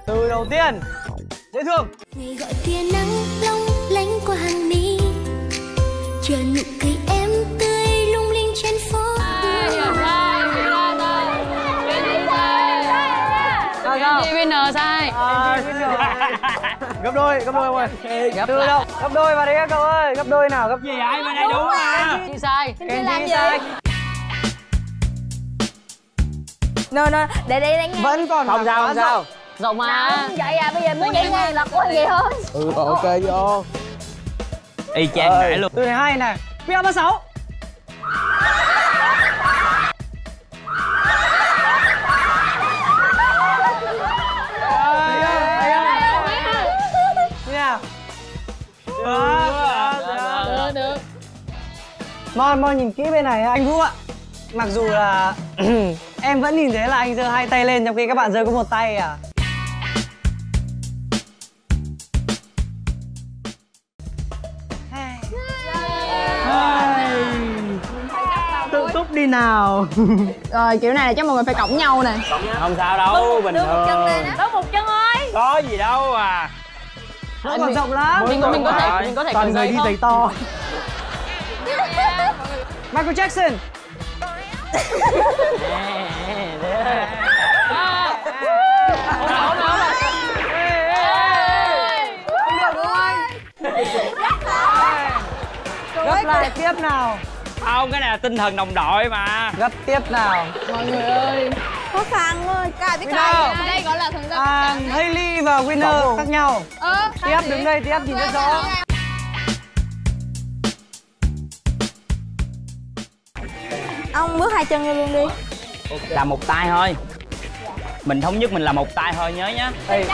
Từ đầu tiên, dễ thương. Ngày gọi tia nắng long lánh qua hàng mi, chờ nụ cười em tươi lung linh trên phố. Winner sai. Gấp đôi mọi người. Từ đâu? Gấp đôi vào đây các cậu ơi. Gấp đôi nào? Gấp gì vậy? Bên này đúng mà. Chị sai. Kenji sai. No, để đây đang nghe. Vẫn còn không sao. Rộng mà. Vậy à, bây giờ muốn vậy nghe là có gì thôi. Ok vô. Y chang nãy luôn. Từ này hay này. PA36. Được. Mon nhìn kỹ bên này anh Vũ ạ. Mặc dù là em vẫn nhìn thấy là anh giơ hai tay lên trong khi các bạn giơ có một tay à. Tự túc đi nào. Rồi kiểu này là chắc mọi người phải cộng nhau nè. Không sao đâu, bình thường. Có một chân ơi. Có gì đâu à. Nó còn rộng lắm. Mình có thể toàn người đi giày to. Michael Jackson. Gấp lại tiếp nào. Không, cái này là tinh thần đồng đội mà. Gấp tiếp nào. Mọi người ơi. Khó khăn ơi, cài biết Winner. cài. Đây gọi là thần gia. Hailey và Winner khác nhau. Tiếp đứng đây, tiếp nhìn rất rõ. Ông bước hai chân vô luôn đi. Là một tay thôi. Mình thống nhất mình là một tay thôi, nhớ nhá.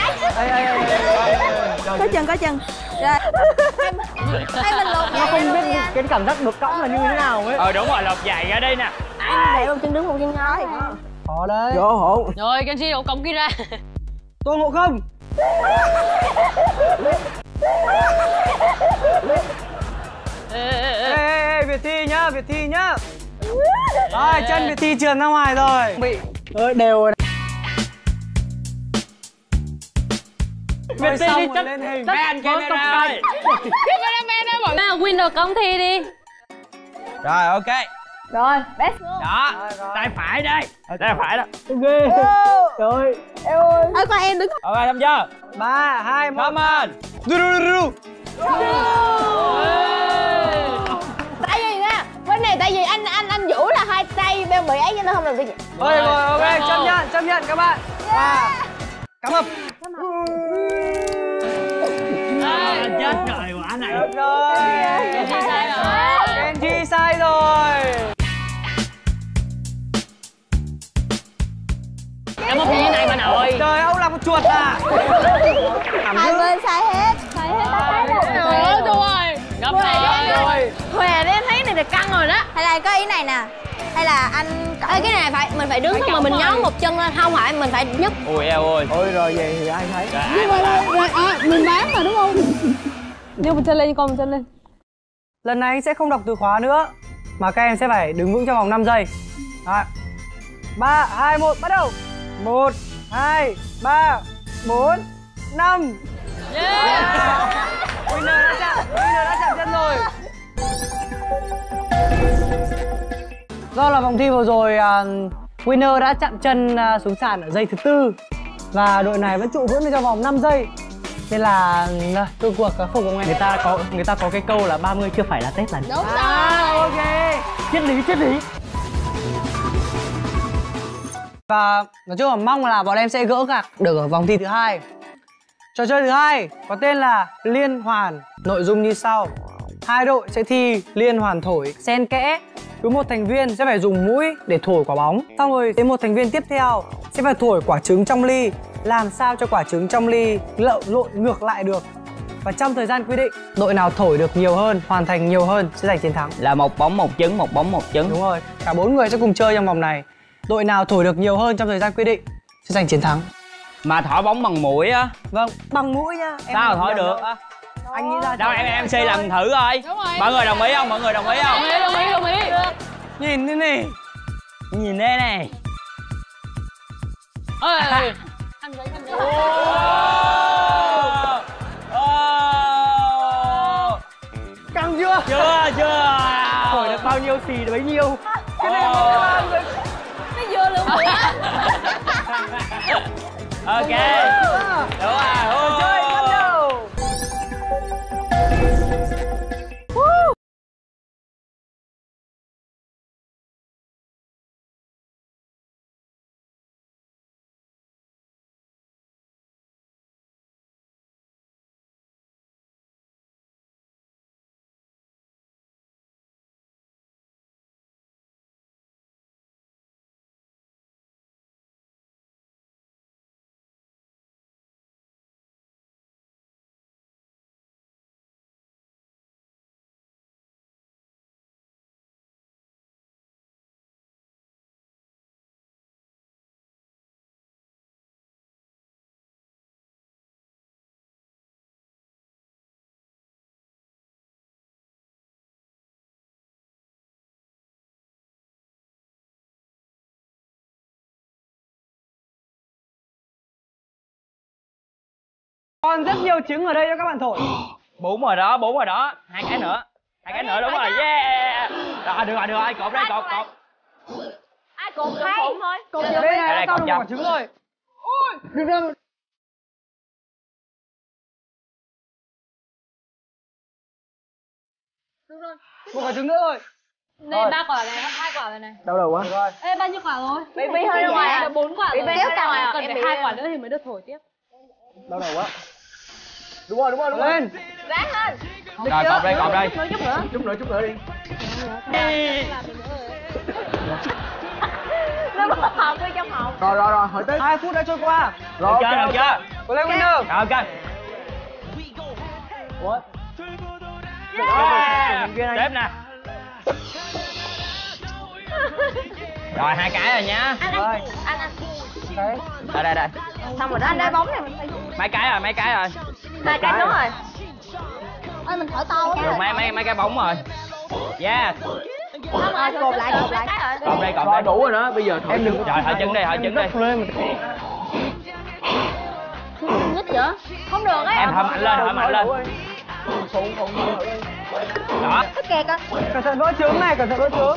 Có chân. Rồi. Hai mình lột Nó không biết cái cảm giác được cõng là như thế nào ấy. Đúng rồi, lột giày ra đây nè. để một chân đứng một chân ngồi. Khó đấy. Vô hồn. Rồi Kenji đổ cổng kia ra. Tôn Ngộ Không. Ê, Việt Thi nhá. Rồi, chân Việt Thi trườn ra ngoài rồi. Bị đều rồi. Việt Thi đi chất lên hình. Man camera ơi. Winner cổng thi đi. Rồi, ok. Rồi, best go. Đó, tay phải đây. Tay phải đó. Ghê. Trời. Ơi con em đứng. Ok, xong chưa? 3, 2, 1. Come on. Tại vì nha, bên này tại vì anh Vũ là hai tay beo bị ấy cho nên không làm được gì. Thôi rồi, ok, chấp nhận các bạn. Và cắm ập. Chết rồi, quả này. Rồi. Kenji sai rồi. Em một như này mà nội. Trời, ông là một chuột à. Hai bên sai hết. Rồi. Gấp rồi. Khỏe đấy, em thấy cái này là căng rồi đó. Hay là có ý này nè. Hay là anh cái này mình phải đứng xong mà mình nhón một chân lên, không phải mình phải nhấc. Ui eo ơi. Ôi rồi vậy thì ai thấy. Mình bám mà đúng không? Đưa một chân lên, con một chân lên. Lần này anh sẽ không đọc từ khóa nữa, mà các em sẽ phải đứng vững trong vòng 5 giây. Đấy. 3, 2, 1, bắt đầu. 1, 2, 3, 4, 5. Winner đã chạm chân rồi. Do là vòng thi vừa rồi Winner đã chạm chân xuống sàn ở giây thứ 4 và đội này vẫn trụ vững trong vòng 5 giây. Nên là tôi cuộc không có nghe. Người ta có cái câu là 30 chưa phải là Tết lần. đúng rồi. Ok. Triết lý. Và nói chung là mong là bọn em sẽ gỡ gạc được ở vòng thi thứ 2. Trò chơi thứ 2 có tên là liên hoàn. Nội dung như sau: hai đội sẽ thi liên hoàn thổi xen kẽ. Cứ một thành viên sẽ phải dùng mũi để thổi quả bóng. Xong rồi đến một thành viên tiếp theo sẽ phải thổi quả trứng trong ly, làm sao cho quả trứng trong ly lộn ngược lại được. Và trong thời gian quy định, đội nào thổi được nhiều hơn, hoàn thành nhiều hơn sẽ giành chiến thắng. Là một bóng một trứng, một bóng một trứng. Đúng rồi, cả 4 người sẽ cùng chơi trong vòng này. Đội nào thổi được nhiều hơn trong thời gian quy định sẽ giành chiến thắng. Mà thổi bóng bằng mũi á? Vâng, bằng mũi nhá. Sao thổi được á? Anh nghĩ ra đâu em MC làm thử coi. Mọi người đồng ý không? Đồng ý. Nhìn thế này. Nhìn đây này. Anh giấy. Căng chưa? Chưa. Hỏi được bao nhiêu xì được bấy nhiêu. Cái này một cái ba người. Nó vừa luôn rồi á. Ok. Đúng rồi. Chơi bắt đầu. Còn rất nhiều trứng ở đây cho các bạn thổi. 4 rồi đó. 2 cái nữa. 2 cái nữa đúng rồi. Yeah. Rồi được rồi, cột đây, cột. Ai cột hay thôi. Cột bên này đây, đã cao cột được chồng. quả trứng rồi. Ôi, được rồi. Một quả trứng nữa rồi. Đây 3 quả này, 2 quả này. Đau đầu quá. Rồi. Ê, bao nhiêu quả rồi? Baby hơi ra ngoài. 4 quả rồi. Baby hơi ra ngoài. Cần phải 2 quả nữa thì mới được thổi tiếp. Đau đầu quá. Đúng rồi. Lên. Ráng lên. Rồi cột đây. Chút nữa đi. Nó mất hộp đi trong hộp. Rồi, hỏi tới. 2 phút đã trôi qua. Được chưa? Có lên winner. Rồi ok. Ủa? Tiếp nè. Rồi 2 cái rồi nhá. Rồi. Anh. Đây. Xong rồi đó anh đá bóng này mình phải. Mấy cái rồi. 2 cái nữa rồi. Ơi mình thở to quá. Được mấy cái bóng rồi. Yeah. Xong rồi cột lại. Cột đây. Rồi đủ rồi đó, bây giờ thổi. Em đừng Rồi hỏi trứng đi. lên. Nhất vậy? Không được ấy. Em thở mạnh lên. Phụng Đó. Cái kẹt á. Cẩn thận vỡ trứng này, cẩn thận vỡ trứng.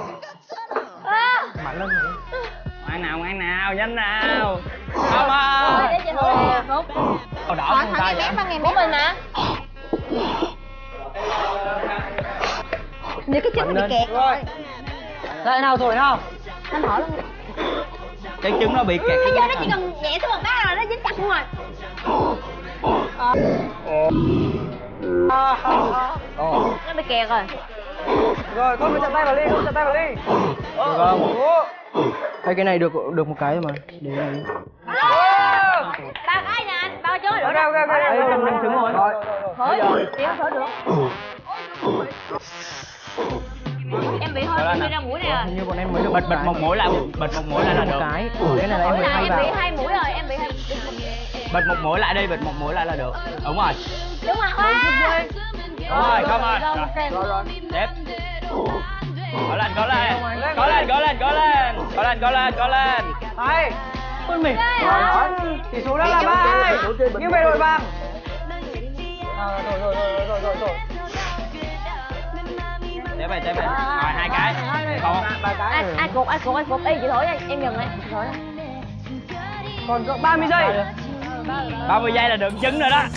mạnh lên. Ngoan nào, nhanh nào. Come on. Để chị thổi nè. Màu đỏ không ta vậy? Của mình mà. Như cái trứng bị kẹt. Rồi. Lại nào thổi nào. Anh thổi luôn. Cái trứng nó bị kẹt. Bây giờ nó chỉ cần nhẹ xuống một cái rồi nó dính chặt luôn rồi. Nó bị kẹt rồi. Rồi, con phải chặt tay vào ly, Được không? Hai cái này được một cái mà. Để này. 3 cái nha anh. 3 trứng rồi Ok. được. Đây cầm trứng rồi. Thổi. Tiếp thổi được. Em bị hơi bị ra mũi này rồi. Hình như bọn em mới được Bịt một mũi lại là được. cái. Cái này là em Mũi phải này thay em bị vào. 2 mũi rồi. Em bị 2. Bịt một mũi lại là được. Đúng rồi. Đúng rồi. Rồi, come on. Rồi. Tiếp. Có lên. Hay. Quân mình. Rồi. Tỷ số đã là 3-2. Nghiêng về đội vàng. Rồi. Tiếp này. Rồi 2 cái. Còn 3 cái. Anh cột. Ê chị thổi đây. Em dừng đây. Thổi đây. Còn 30 giây. 30 giây là được trứng rồi đó.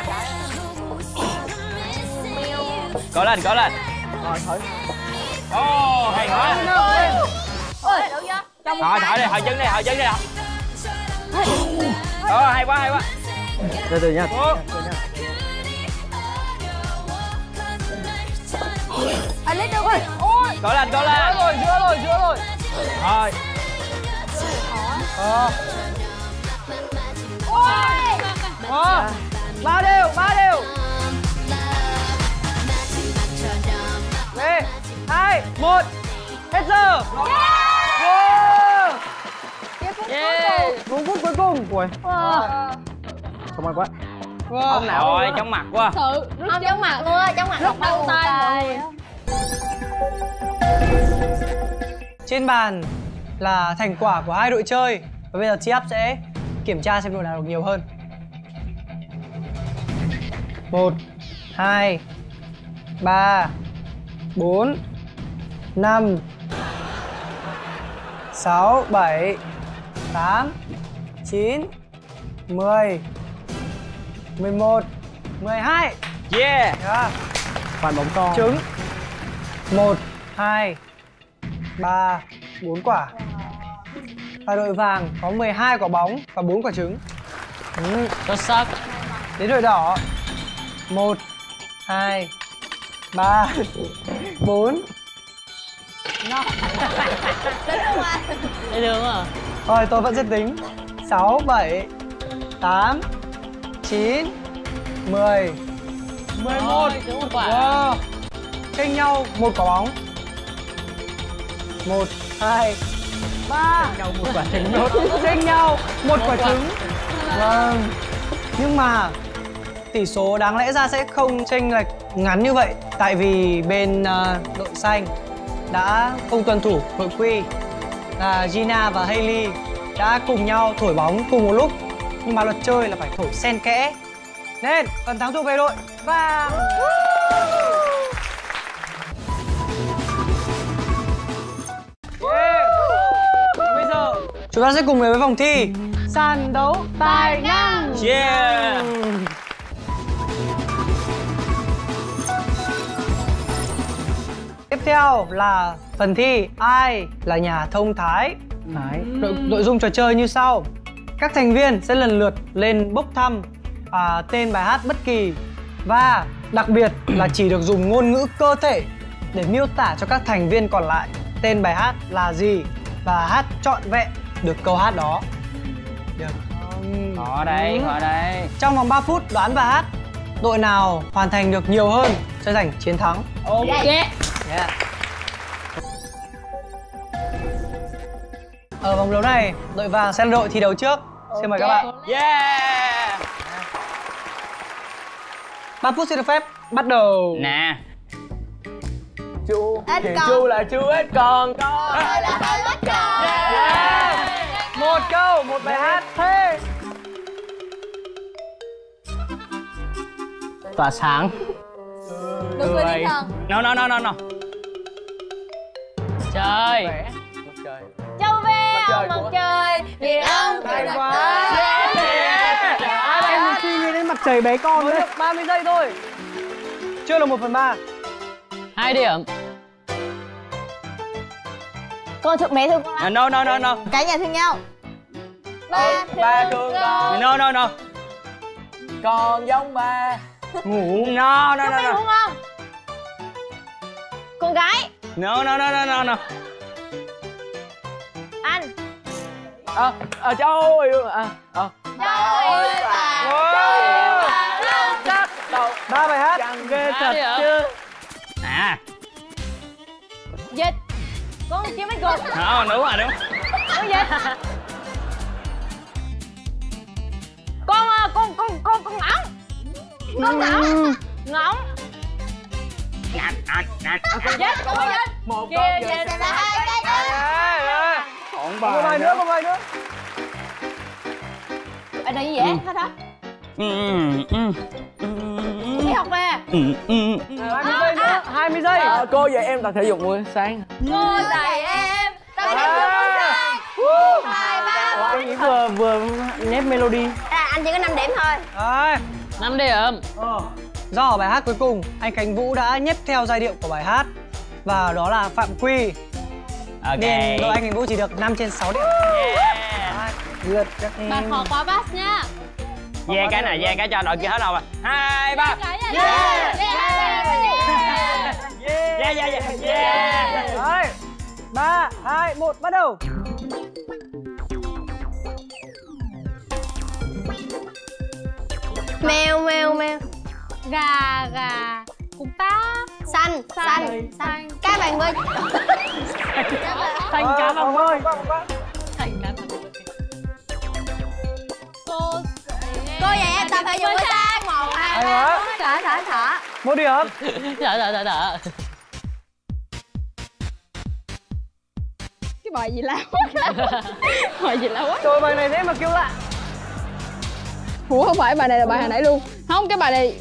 Có lên. Rồi thổi. Ồ, hay quá. Ôi, đủ chưa? Rồi, thổi đi. Hay quá. Từ nha. Anh lấy được rồi. Có lên. Giữa rồi. Thôi. Ba đều. 3, 2, 1. Hết giờ. Yeah. 4 phút cuối cùng. Ui. Không ăn quá. Ông Rồi, chóng mặt quá. Sự. Không chóng mặt luôn á. Chóng mặt Rất đau tay. Trên bàn là thành quả của hai đội chơi. Và bây giờ Chiap sẽ kiểm tra xem đội nào được nhiều hơn. 1 2 3 4 5 6 7 8 9 10 11 12. Yeah. Bàn bóng to. Trứng 1 2 3 4 quả. Và đội vàng có 12 quả bóng và 4 quả trứng. Xuất sắc. Đến đội đỏ 1 2 3 4. Dễ thương à. Thôi tôi vẫn sẽ tính. 6 7 8 9 10 11. Trứng một quả. Wow. Chênh nhau một quả bóng. 1 2 3. Nhau một quả trứng nốt. Chênh nhau một quả trứng. Vâng. Nhưng mà tỷ số đáng lẽ ra sẽ không chênh lệch ngắn như vậy, tại vì bên đội xanh đã không tuân thủ nội quy. Gina và Hailey đã cùng nhau thổi bóng cùng một lúc, nhưng mà luật chơi là phải thổi xen kẽ, nên phần thắng thuộc về đội vàng. Bây giờ chúng ta sẽ cùng đến với vòng thi sàn đấu tài năng. Yeah. Tiếp theo là phần thi ai là nhà thông thái. Nội dung trò chơi như sau. Các thành viên sẽ lần lượt lên bốc thăm tên bài hát bất kỳ, và đặc biệt là chỉ được dùng ngôn ngữ cơ thể để miêu tả cho các thành viên còn lại tên bài hát là gì và hát trọn vẹn được câu hát đó. Được không? Ở đây, ở đây. Trong vòng 3 phút đoán bài hát, đội nào hoàn thành được nhiều hơn sẽ giành chiến thắng. Ok. Yeah. Ở vòng đấu này, đội vàng sẽ là đội thi đấu trước. Xin mời các bạn. Yeah. 3 phút xin được phép bắt đầu. Nè. Chu, Ít chuyện con. chu là chu ít còn con. Tôi là hơi bất ngờ. Một câu, một bài hát. Thế Tỏa sáng. Đừng quên tinh thần. No. Chơi. Châu ve ông mặt trời, vì ông hay trời quá. Em suy nghĩ đến mặt trời bé con nữa. 30 giây thôi. Chưa là 1/3. 2 điểm. Con thương mẹ thương con lắm. No. Cả nhà thương nhau. Ba thương con. No. Con giống ba. Ngủ. No. Có phải đúng không? Con gái. No. Anh. Châu yêu Châu ơi bà. Chắc. 3 bài hát. ghê thật chứ. À. Dịch. Con chưa mấy cục. Đúng rồi. Con dịch. Con ngỗng. Con ngỗng. Ngỗng. Dịch. Con dịch. một Kia con dịch là hai cái đó. Còn Một bài nữa, một bài nữa. Anh này dễ hết hả? Đi học về. 20 giây nữa, 20 giây. Cô dạy em tập thể dục buổi sáng. Cô dạy em tập thể dục buổi sáng. 2 3 Em nghĩ vừa nép melody. anh chỉ có 5 điểm thôi. Đấy. 5 điểm. Do ở bài hát cuối cùng, anh Khánh Vũ đã nhếp theo giai điệu của bài hát, và đó là phạm quy. Ok. Nên đội anh Khánh Vũ chỉ được 5 trên 6 điểm. Lượt các Bạn khó quá pass nhá. Về cái này, về cái cho đội kia hết đâu rồi. 2 3. Yeah. Đấy. 3 2 1 bắt đầu. Mèo. Gà. Cục tác. Xanh. Cá vàng bơi. Thành cá vòng ơi. Cô dạy em tập thể dục buổi sáng. 1 2 3. Thở. 1 điểm. Đợi. Cái bài gì lạ quá. Bài gì lạ quá. Trời, bài này thế mà kêu lạ. Ủa không phải bài này là bài hồi nãy luôn. Không, cái bài này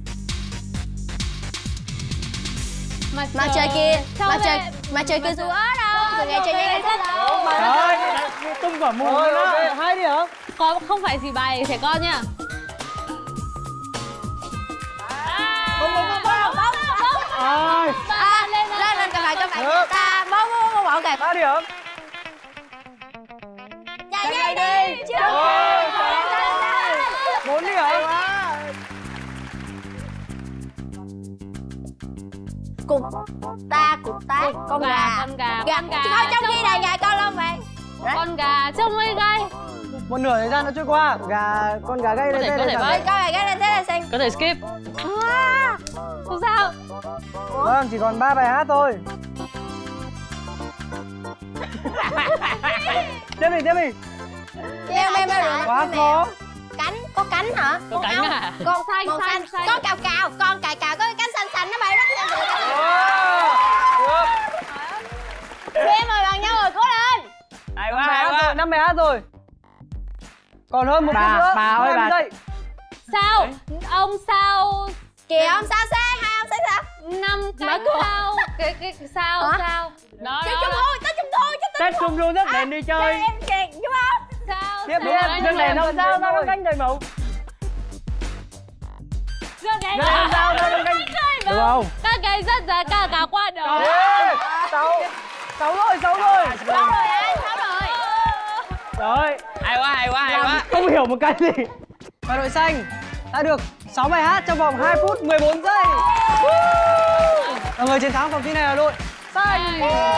Mà trời kia, mà trời kia dù ở đâu, từ ngày trời nhanh thích. Trời ơi, tung quả mùa đó. 2 điểm. có không phải gì bài trẻ con nha. Ai. Lên cầm lại ta bóng bọn kìa. 3 điểm. Chạy nhanh đi. Chưa. 4 điểm. Cục ta con gà. Thôi trong khi này gà con lông vậy. Con gà trông mấy gai. Một nửa thời gian đã trôi qua. Con gà gây lên có thể Con gà gây lên thế là xinh. Có thể skip. Không sao. Vâng, chỉ còn 3 bài hát thôi. Tiếp đi. Em Quá khó. Có cánh hả? Có cánh à? Con xanh. Con cào. Con cào có cái cánh xanh nó bay rất nhanh. Em ơi bằng nhau rồi, cố lên. Hay quá. 5 bài hát rồi. Còn hơn 1 phút nữa. Bà ơi, bà. Dậy. Sao? Ông sao? Kìa ông sao xe, hai ông xe sao? 5 cánh sao? Cái sao? Hả? Sao? Đó Tết đó. Trung Thu, Tết Trung Thu chứ. Tết Trung Thu rất đèn đi chơi. Em kìa, đúng không? Sao? Tiếp đi Sao? em. Rước đèn không sao, nó cánh trời mụ. Rước đèn Rước sao, nó cánh. Được không? Các cái rất là cả qua đó. 6 rồi. Sáu rồi anh, 6 rồi. Rồi. Hay quá. Không hiểu một cái gì. Và đội xanh đã được 6 bài hát trong vòng 2 phút 14 giây. Và người chiến thắng vòng thi này là đội xanh.